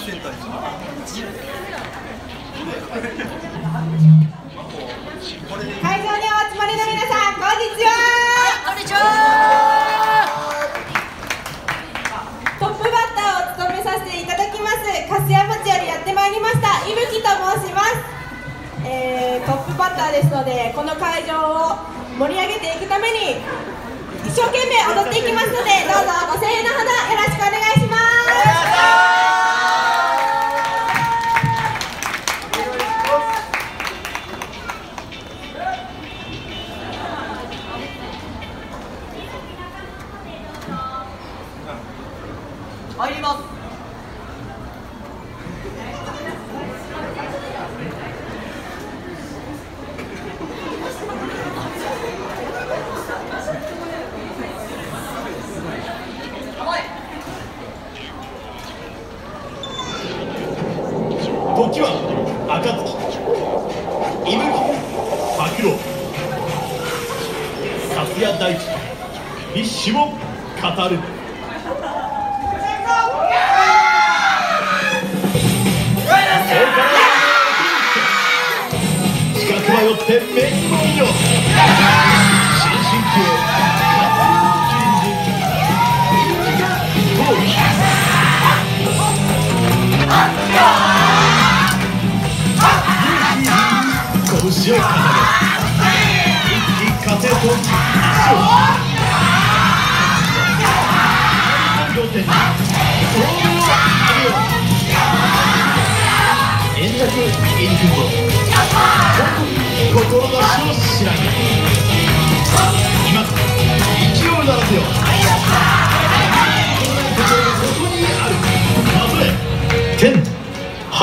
センターに会場にお集まりの皆さん、こんにちは。 こんにちは。 トップバッターを務めさせていただきます、粕屋町よりやってまいりました伊吹と申します。トップバッターですので、この会場を盛り上げていくために一生懸命踊っていきますので、どうぞご声援のほどよろしくお願いします。 入ります。 時は暁、伊吹、白狼、粕谷大地、立志を語る。近くはよって目にも見よ。新進気鋭、拳を掲げ、一気風と一生。両手に両目を上げよう。円楽入り組んで心の死を知らぬ。今勢いならせよ。ここにある数え天花。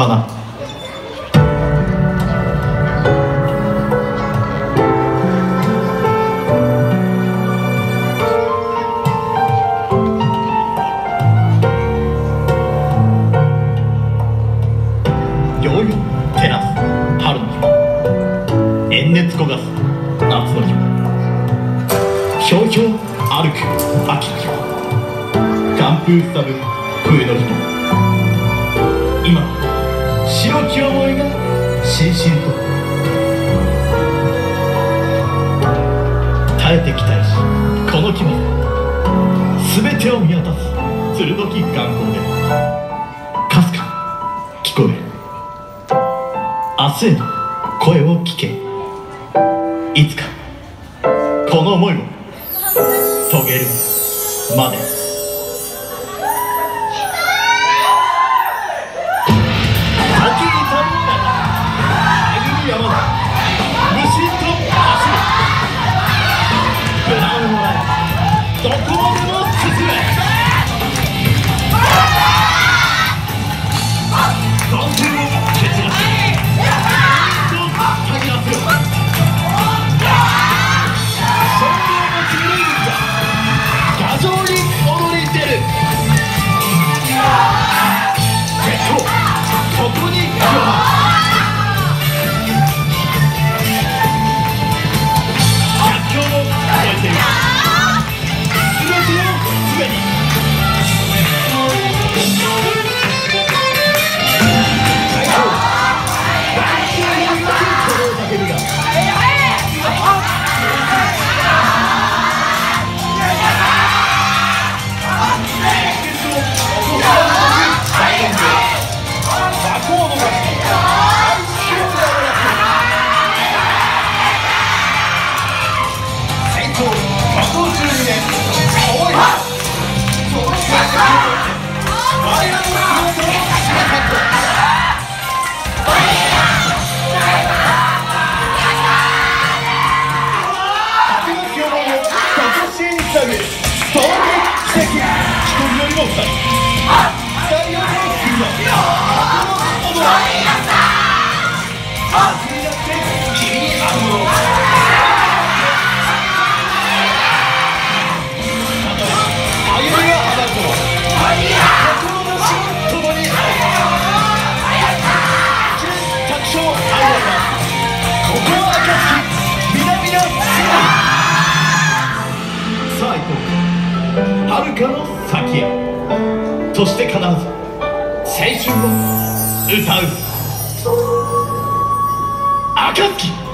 照らす春の日、炎熱焦がす夏の日、ひょうひょう歩く秋の日、寒風すさぶ冬の日も、今白き思いがしんしんと耐えてきた石この木まで全てを見渡す鋭き眼光でかすか聞こえる。明日への声を聞け。いつかこの思いを遂げるまで。秋板の中、めぐる山田、無心と走る。ブラウンはどこまでも進め。残念を蹴散らせ。遥かの先へ、そして必ず青春を歌う暁。